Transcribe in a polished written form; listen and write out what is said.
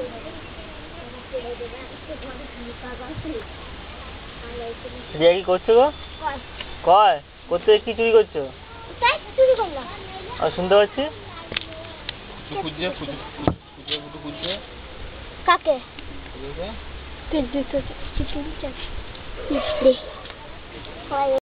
রিয়া কি করছো গো? কয় করতে কি চুরি করছো? শুনতে পাচ্ছি। কাকে?